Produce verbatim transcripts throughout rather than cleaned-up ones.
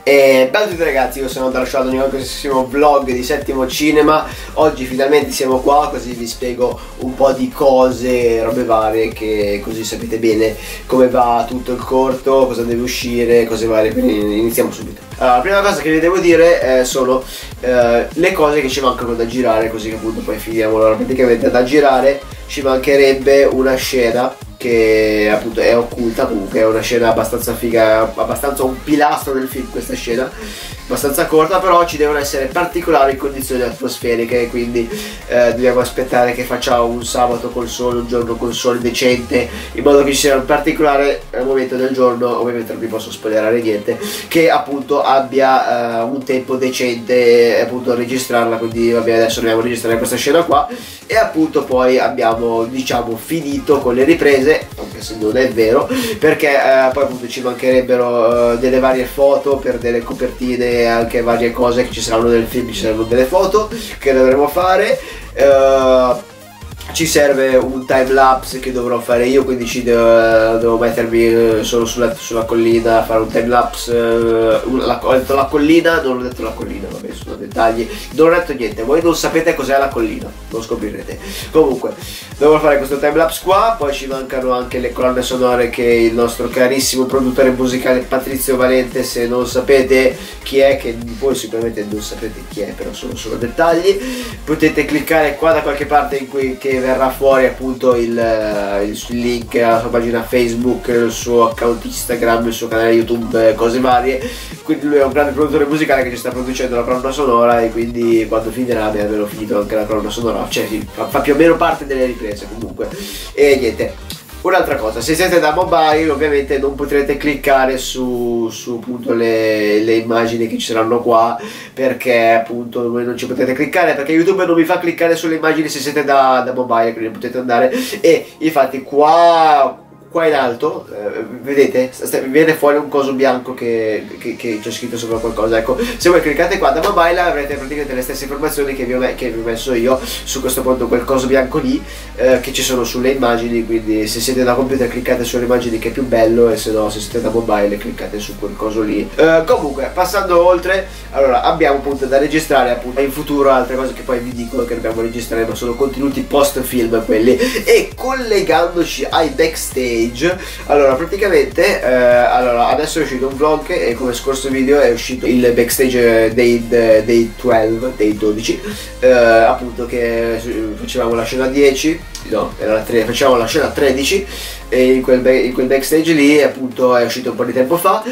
E ciao a tutti ragazzi, io sono Darshad, un nuovissimo vlog di Settimo Cinema. Oggi finalmente siamo qua, così vi spiego un po' di cose, robe varie, che così sapete bene come va tutto il corto, cosa deve uscire, cose varie. Quindi iniziamo subito. Allora, la prima cosa che vi devo dire eh, sono eh, le cose che ci mancano da girare, così che appunto poi finiamo. Allora, praticamente da girare ci mancherebbe una scena che appunto è occulta, comunque è una scena abbastanza figa, abbastanza un pilastro del film questa scena, abbastanza corta, però ci devono essere particolari condizioni atmosferiche, quindi eh, dobbiamo aspettare che faccia un sabato col sole, un giorno col sole decente, in modo che ci sia un particolare momento del giorno, ovviamente non vi posso spoilerare niente, che appunto abbia eh, un tempo decente appunto a registrarla. Quindi vabbè, adesso dobbiamo registrare questa scena qua e appunto poi abbiamo diciamo finito con le riprese, anche se non è vero, perché eh, poi appunto ci mancherebbero eh, delle varie foto per delle copertine e anche varie cose che ci saranno nel film. Ci saranno delle foto che dovremo fare, eh, ci serve un time lapse che dovrò fare io, quindi ci devo, devo mettermi solo sulla, sulla collina a fare un time lapse. La, ho detto la collina, non ho detto la collina, vabbè, sono dettagli, non ho detto niente, voi non sapete cos'è la collina, lo scoprirete. Comunque dovrò fare questo time lapse qua. Poi ci mancano anche le colonne sonore che il nostro carissimo produttore musicale Patrizio Valente, se non sapete chi è, che voi sicuramente non sapete chi è, però sono solo dettagli, potete cliccare qua da qualche parte in cui che verrà fuori appunto il, il link alla sua pagina Facebook, il suo account Instagram, il suo canale YouTube, cose varie. Quindi lui è un grande produttore musicale che ci sta producendo la colonna sonora, e quindi quando finirà abbiamo finito anche la colonna sonora, cioè sì, fa, fa più o meno parte delle riprese comunque. E niente, un'altra cosa, se siete da mobile ovviamente non potrete cliccare su, su appunto le, le immagini che ci saranno qua, perché appunto voi non ci potete cliccare, perché YouTube non vi fa cliccare sulle immagini se siete da, da mobile, quindi potete andare. E infatti qua qua in alto eh, vedete, viene fuori un coso bianco che, che, che c'è scritto sopra qualcosa. Ecco, se voi cliccate qua da mobile avrete praticamente le stesse informazioni che vi ho, che vi ho messo io su questo punto, quel coso bianco lì eh, che ci sono sulle immagini. Quindi se siete da computer cliccate sulle immagini, che è più bello, e se no, se siete da mobile cliccate su quel coso lì. eh, comunque, passando oltre, allora abbiamo appunto da registrare appunto in futuro altre cose che poi vi dico che dobbiamo registrare, ma sono contenuti post film quelli. E collegandoci ai backstage, allora praticamente eh, allora adesso è uscito un vlog e come scorso video è uscito il backstage dei, dei dodici, dei dodici eh, appunto, che facevamo la scena dieci, no, era la tre, facevamo la scena tredici, e in quel, in quel backstage lì appunto è uscito un po' di tempo fa,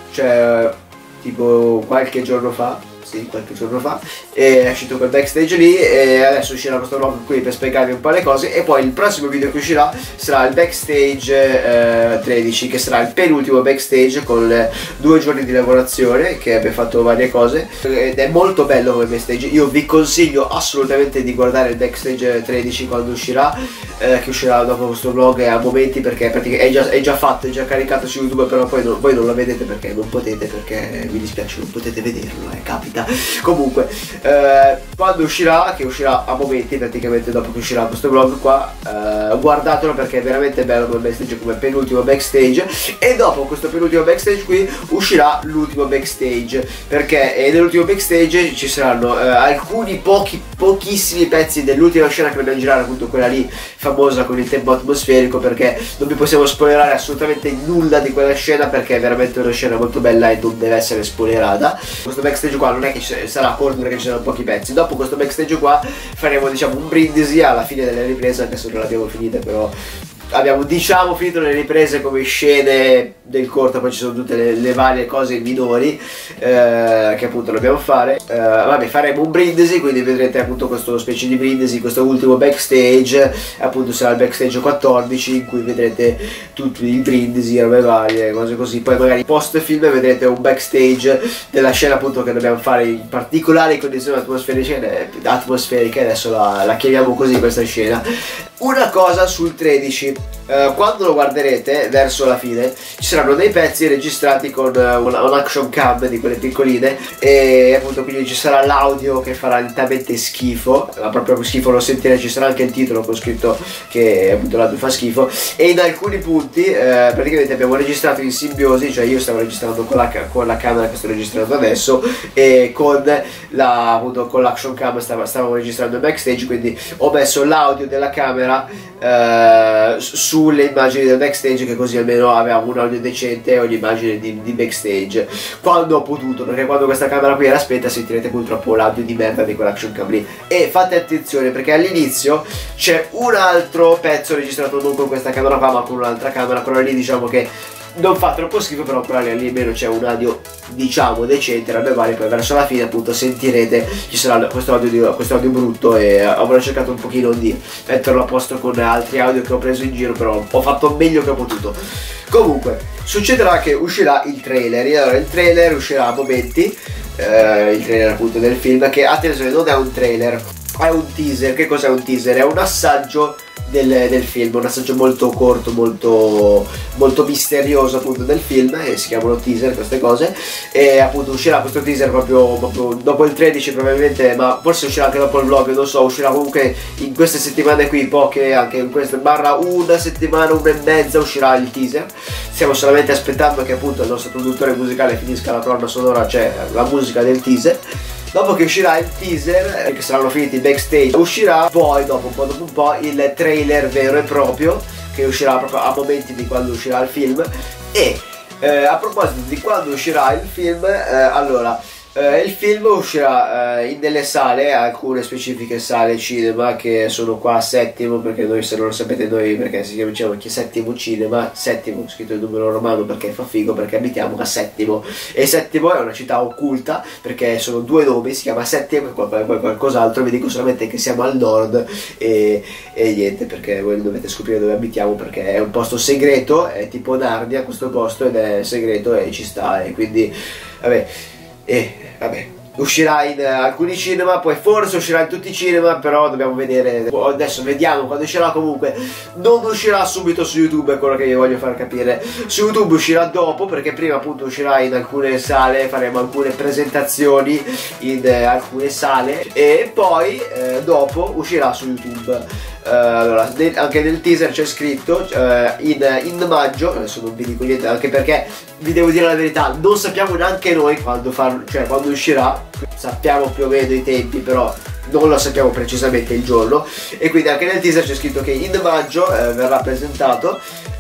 cioè tipo qualche giorno fa. Sì, qualche giorno fa, e è uscito quel backstage lì, e adesso uscirà questo vlog qui per spiegarvi un po' le cose. E poi il prossimo video che uscirà sarà il backstage eh, tredici, che sarà il penultimo backstage, con le due giorni di lavorazione, che abbiamo fatto varie cose ed è molto bello come backstage. Io vi consiglio assolutamente di guardare il backstage tredici quando uscirà, eh, che uscirà dopo questo vlog a momenti, perché praticamente è già, è già fatto, è già caricato su YouTube, però poi non, voi non lo vedete perché non potete, perché mi dispiace, non potete vederlo, eh, capita. Comunque eh, quando uscirà, che uscirà a momenti, praticamente dopo che uscirà questo vlog qua, eh, guardatelo perché è veramente bello come backstage, come penultimo backstage. E dopo questo penultimo backstage qui uscirà l'ultimo backstage, perché nell'ultimo backstage ci saranno eh, alcuni pochi pochissimi pezzi dell'ultima scena che dobbiamo girare, appunto quella lì famosa con il tempo atmosferico, perché non vi possiamo spoilerare assolutamente nulla di quella scena, perché è veramente una scena molto bella e non deve essere spoilerata. Questo backstage qua non è che sarà corto perché ci saranno pochi pezzi. Dopo questo backstage qua faremo diciamo un brindisi alla fine delle riprese, anche se non l'abbiamo finita, però abbiamo diciamo finito le riprese come scene del corto. Poi ci sono tutte le, le varie cose minori eh, che appunto dobbiamo fare. eh, vabbè, faremo un brindisi, quindi vedrete appunto questo specie di brindisi, questo ultimo backstage, appunto sarà il backstage quattordici, in cui vedrete tutti i brindisi, robe varie, cose così. Poi magari post film vedrete un backstage della scena appunto che dobbiamo fare in particolari condizioni atmosferiche, atmosferiche adesso la, la chiamiamo così questa scena. Una cosa sul tredici, uh, quando lo guarderete verso la fine ci saranno dei pezzi registrati con uh, un, un action cam di quelle piccoline, e appunto quindi ci sarà l'audio che farà lentamente schifo, ma proprio schifo, lo sentirete, ci sarà anche il titolo con scritto che appunto l'audio fa schifo, e in alcuni punti uh, praticamente abbiamo registrato in simbiosi, cioè io stavo registrando con la, con la camera che sto registrando adesso, e con la appunto con l'action cam stavo, stavamo registrando il backstage, quindi ho messo l'audio della camera Uh, sulle immagini del backstage, che così almeno avevamo un audio decente o un'immagine di, di backstage quando ho potuto, perché quando questa camera qui era spenta sentirete purtroppo l'audio di merda di quell'action cam lì. E fate attenzione perché all'inizio c'è un altro pezzo registrato non con questa camera qua ma con un'altra camera, quella lì diciamo che non fa troppo schifo, però quella lì almeno c'è un audio diciamo decente, robe varie, poi verso la fine appunto sentirete ci sarà questo audio, questo audio brutto, e avrò cercato un pochino di metterlo a posto con altri audio che ho preso in giro, però ho fatto meglio che ho potuto. Comunque succederà che uscirà il trailer, e allora il trailer uscirà a momenti, eh, il trailer appunto del film, che attenzione non è un trailer, è un teaser. Che cos'è un teaser? È un assaggio Del, del film, un assaggio molto corto, molto, molto misterioso appunto del film, e si chiamano teaser queste cose, e appunto uscirà questo teaser proprio, proprio dopo il tredici probabilmente, ma forse uscirà anche dopo il vlog, non so, uscirà comunque in queste settimane qui, poche, anche in queste barra una settimana, una e mezza uscirà il teaser. Stiamo solamente aspettando che appunto il nostro produttore musicale finisca la colonna sonora, cioè la musica del teaser. Dopo che uscirà il teaser, che saranno finiti i backstage, uscirà poi dopo un po' dopo un po' il trailer vero e proprio, che uscirà proprio a momenti di quando uscirà il film. E eh, a proposito di quando uscirà il film, eh, allora eh, il film uscirà eh, in delle sale, alcune specifiche sale cinema che sono qua a Settimo, perché noi, se non lo sapete, noi perché si chiama diciamo, Settimo Cinema, Settimo scritto in numero romano perché fa figo, perché abitiamo a Settimo, e Settimo è una città occulta perché sono due nomi, si chiama Settimo e poi qualcos'altro. Vi dico solamente che siamo al nord e, e niente, perché voi dovete scoprire dove abitiamo, perché è un posto segreto, è tipo Narnia questo posto ed è segreto e ci sta, e quindi vabbè. E vabbè, uscirà in uh, alcuni cinema, poi forse uscirà in tutti i cinema, però dobbiamo vedere, adesso vediamo quando uscirà. Comunque non uscirà subito su YouTube, è quello che vi voglio far capire. Su YouTube uscirà dopo, perché prima appunto uscirà in alcune sale, faremo alcune presentazioni in uh, alcune sale, e poi uh, dopo uscirà su YouTube. Uh, allora, nel, anche nel teaser c'è scritto uh, in, in maggio, adesso non vi dico niente, anche perché vi devo dire la verità, non sappiamo neanche noi quando, far, cioè, quando uscirà. Sappiamo più o meno i tempi, però non lo sappiamo precisamente il giorno, e quindi anche nel teaser c'è scritto che in maggio uh, verrà presentato,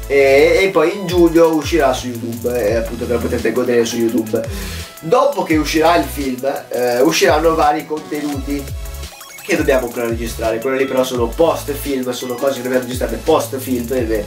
e, e poi in giugno uscirà su YouTube, e appunto ve lo potete godere su YouTube. Dopo che uscirà il film uh, usciranno vari contenuti che dobbiamo ancora registrare. Quelli lì però sono post film, sono cose che dobbiamo registrare post film, e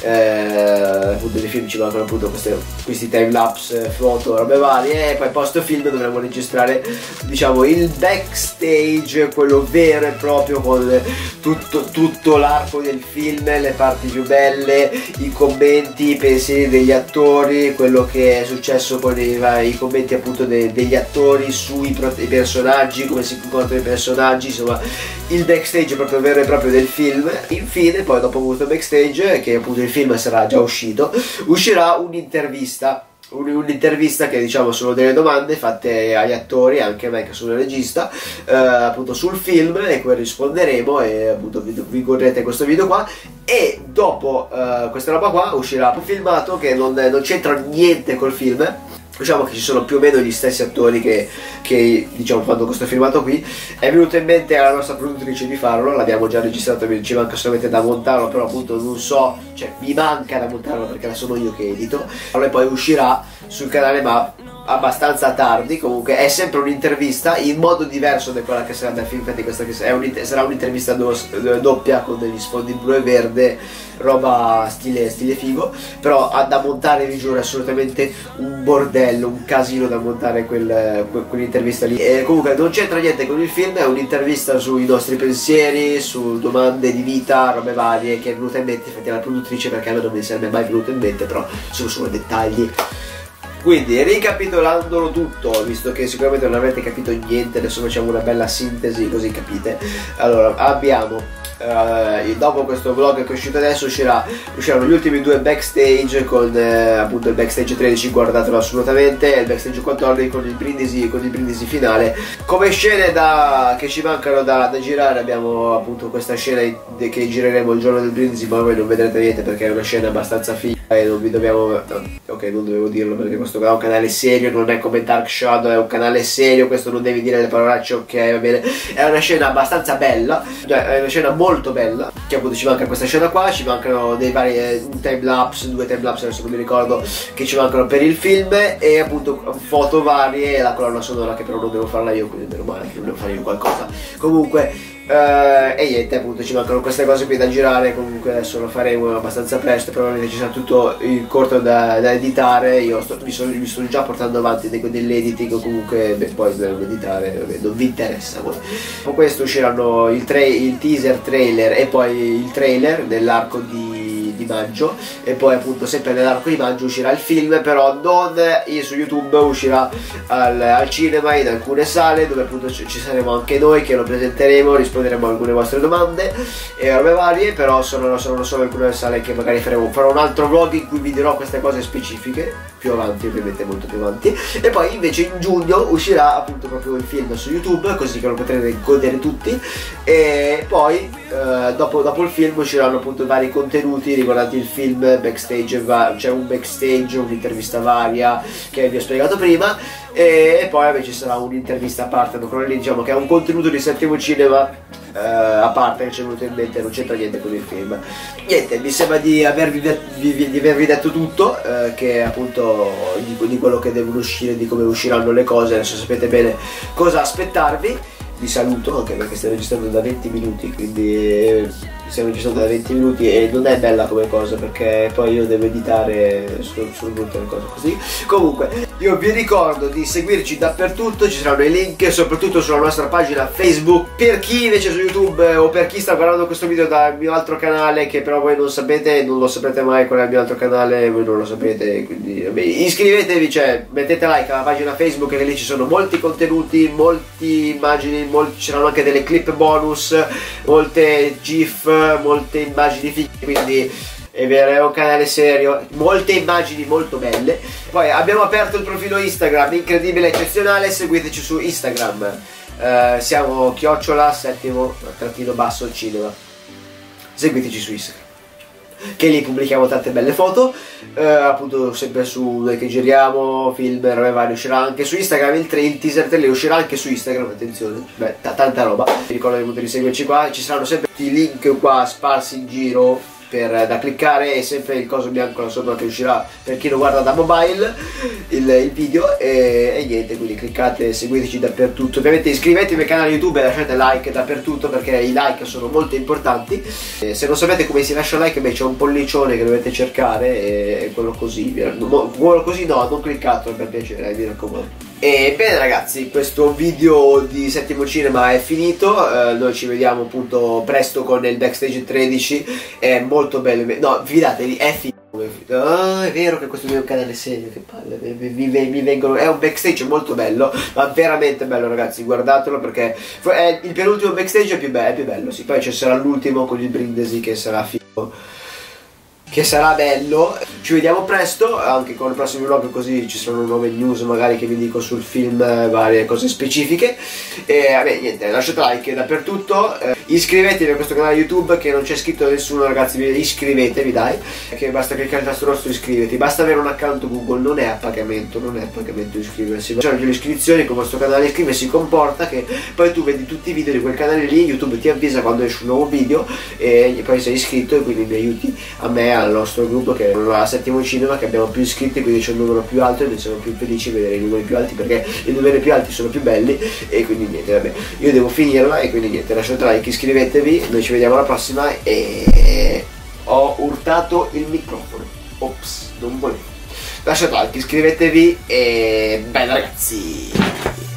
eh, appunto nei film ci mancano appunto queste, questi time lapse, foto, robe varie, e poi post film dovremo registrare diciamo il backstage, quello vero e proprio, con tutto, tutto l'arco del film, le parti più belle, i commenti, i pensieri degli attori, quello che è successo con i, i commenti appunto de, degli attori sui i personaggi, come si comportano i personaggi, insomma il backstage proprio vero e proprio del film. Infine poi dopo appunto il backstage, che appunto il film sarà già uscito, uscirà un'intervista un'intervista che diciamo sono delle domande fatte agli attori, anche a me che sono il regista, eh, appunto sul film, e poi risponderemo, e appunto vi, vi godrete questo video qua. E dopo eh, questa roba qua uscirà un filmato che non, non c'entra niente col film. Diciamo che ci sono più o meno gli stessi attori che, che diciamo fanno questo filmato qui. È venuto in mente alla nostra produttrice di farlo, l'abbiamo già registrato, ci manca solamente da montarlo, però appunto non so, cioè mi manca da montarlo perché la sono io che edito. Allora poi uscirà sul canale, ma abbastanza tardi. Comunque è sempre un'intervista in modo diverso da quella che sarà dal film, infatti questa che è un, sarà un'intervista do, doppia con degli sfondi blu e verde, roba stile, stile figo, però ha da montare, vi giuro, assolutamente un bordello, un casino da montare quel, quell'intervista lì. E comunque non c'entra niente con il film, è un'intervista sui nostri pensieri, su domande di vita, robe varie, che è venuta in mente infatti alla produttrice, perché a me non mi sarebbe mai venuto in mente, però sono solo dettagli. Quindi ricapitolandolo tutto, visto che sicuramente non avete capito niente, adesso facciamo una bella sintesi così capite. Allora abbiamo uh, dopo questo vlog che è uscito adesso uscirà, usciranno gli ultimi due backstage con eh, appunto il backstage tredici, guardatelo assolutamente, e il backstage quattordici con il brindisi, con il brindisi finale. Come scene da, che ci mancano da, da girare abbiamo appunto questa scena che gireremo il giorno del brindisi, ma voi non vedrete niente perché è una scena abbastanza figa e non vi dobbiamo, ok, non dovevo dirlo perché questo è un canale serio, non è come Dark Shadow, è un canale serio, questo non devi dire le parolacce, ok, va bene. È una scena abbastanza bella, cioè è una scena molto bella, che appunto ci manca questa scena qua, ci mancano dei vari, un time lapse, due time lapse adesso non mi ricordo, che ci mancano per il film, e appunto foto varie e la colonna sonora che però non devo farla io, quindi meno male che non devo fare io qualcosa. Comunque Uh, e niente, appunto ci mancano queste cose qui da girare. Comunque adesso lo faremo abbastanza presto, probabilmente ci sarà tutto il corto da, da editare. Io sto, mi, sono, mi sto già portando avanti dell'editing, comunque beh, poi devo editare, vabbè, non vi interessa. Con questo usciranno il, il teaser, trailer e poi il trailer nell'arco di, di maggio, e poi appunto sempre nell'arco di maggio uscirà il film, però non su YouTube, uscirà al, al cinema, in alcune sale dove appunto ci, ci saremo anche noi che lo presenteremo, risponderemo a alcune vostre domande e robe varie, però sono, sono solo alcune sale che magari faremo, farò un altro vlog in cui vi dirò queste cose specifiche più avanti, ovviamente molto più avanti, e poi invece in giugno uscirà appunto proprio il film su YouTube, così che lo potrete godere tutti, e poi eh, dopo, dopo il film usciranno appunto vari contenuti riguardanti il film, backstage, c'è cioè un backstage, un'intervista varia che vi ho spiegato prima, e, e poi invece ci sarà un'intervista a parte, quello lì diciamo che è un contenuto di Settimo Cinema Uh, a parte che ci è venuto in mente, non c'entra niente con il film. Niente, mi sembra di avervi, de di, di avervi detto tutto, uh, che appunto di, di quello che devono uscire, di come usciranno le cose. Adesso sapete bene cosa aspettarvi. Vi saluto anche perché stiamo registrando da venti minuti, quindi eh, stiamo registrando da venti minuti e non è bella come cosa perché poi io devo editare, sono, sono brutte le cose così. Comunque io vi ricordo di seguirci dappertutto, ci saranno i link soprattutto sulla nostra pagina Facebook. Per chi invece su YouTube o per chi sta guardando questo video dal mio altro canale, che però voi non sapete, non lo saprete mai qual è il mio altro canale, voi non lo sapete, quindi vabbè, iscrivetevi, cioè mettete like alla pagina Facebook e lì ci sono molti contenuti, molte immagini, molti, ci saranno anche delle clip bonus, molte gif, molte immagini fighe, quindi è vero, è un canale serio, molte immagini molto belle. Poi abbiamo aperto il profilo Instagram, incredibile, eccezionale, seguiteci su Instagram, uh, siamo chiocciola settimo trattino basso cinema, seguiteci su Instagram che lì pubblichiamo tante belle foto, uh, appunto sempre su noi che giriamo, film, robe varie, uscirà anche su Instagram, il, il teaser trailer uscirà anche su Instagram, attenzione, beh, tanta roba. Vi ricordo che potete seguirci qua, ci saranno sempre i link qua sparsi in giro per, da cliccare, e sempre il coso bianco là sopra che uscirà per chi lo guarda da mobile il, il video, e, e niente, quindi cliccate, seguiteci dappertutto, ovviamente iscrivetevi al canale YouTube e lasciate like dappertutto perché i like sono molto importanti. E se non sapete come si lascia like, beh, c'è un pollicione che dovete cercare e quello così, quello così no, non cliccate per piacere, mi raccomando. E bene ragazzi, questo video di Settimo Cinema è finito, uh, noi ci vediamo appunto presto con il backstage tredici, è molto bello, no fidatevi, è figo. Oh, è vero che questo video è un canale serio, che palle, mi, mi, mi vengono, è un backstage molto bello, ma veramente bello ragazzi, guardatelo perché è il penultimo backstage è più, be è più bello, sì, poi ci sarà l'ultimo con il brindisi che sarà figo, che sarà bello. Ci vediamo presto anche con il prossimo vlog, così ci sono nuove news magari che vi dico sul film, varie cose specifiche. E vabbè niente, lasciate like dappertutto, eh, iscrivetevi a questo canale YouTube che non c'è scritto nessuno ragazzi, iscrivetevi dai, che basta cliccare il tasto rosso iscriviti, basta avere un account Google, non è a pagamento, non è a pagamento iscriversi, c'è anche le iscrizioni con questo canale, iscriversi comporta che poi tu vedi tutti i video di quel canale lì, YouTube ti avvisa quando esce un nuovo video e poi sei iscritto e quindi mi aiuti a me, al nostro gruppo che è la Settimo Cinema, che abbiamo più iscritti, quindi c'è un numero più alto e noi siamo più felici di vedere i numeri più alti perché i numeri più alti sono più belli. E quindi niente, vabbè, io devo finirla e quindi niente, lasciate like, iscrivetevi, noi ci vediamo alla prossima. E ho urtato il microfono, ops, non volevo. Lasciate like, iscrivetevi e bella ragazzi.